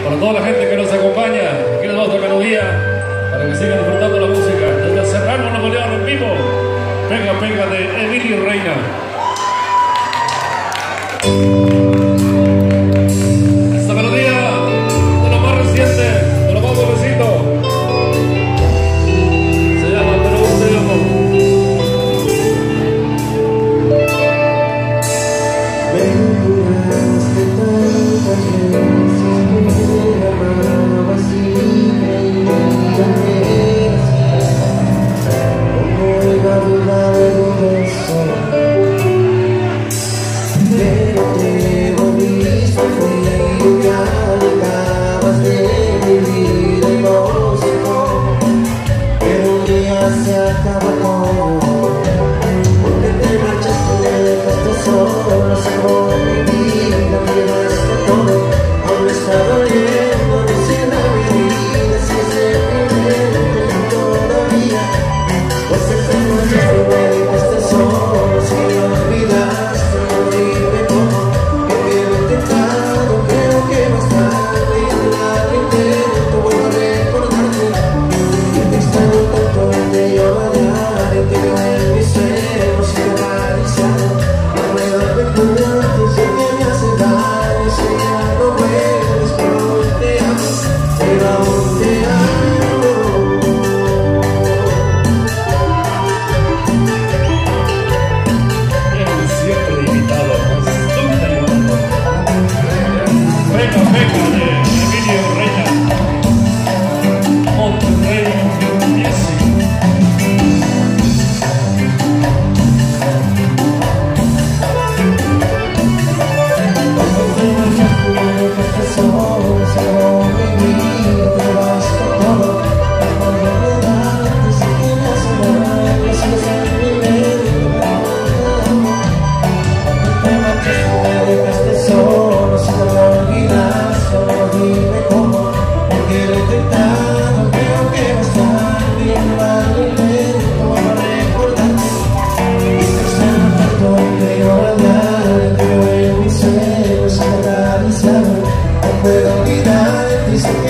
Para toda la gente que nos acompaña, aquí les damos otra melodía para que sigan disfrutando la música. Desde Serrano, Nuevo León, en vivo. Pega, pega de Emilio Reina. Esta melodía de lo más reciente, de lo más nuevecito, se llama Pero un te amo. Me juraste tantas veces que me amabas y creía que ¿cómo iba a dudar de un beso? Pero te volviste conmigo y alejabas de mi vida y no sé cómo, pero un día se acaba todo, porque te marchaste y me dejaste solo, salvó mi vida, me llevaste todo, aún me está doliendo, no sé la vida, si es deprimente todavía, pues te marchaste y me dejaste solo, si me olvidaste, no dime cómo, que me he intentado, creo que más tarde, y al lado intento, vuelvo a recordarte, que te extraño tanto, te lloro a diario, te veo en mis sueños y acariciado, no puedo recordarte, sé que me hace daño, sé que ya no vuelves, pero aún te amo, pero aún te amo. Siempre invitado, nunca llevando. Pega, pega de Emilio Reina. Monterrey Music. No puedo olvidarte, sé que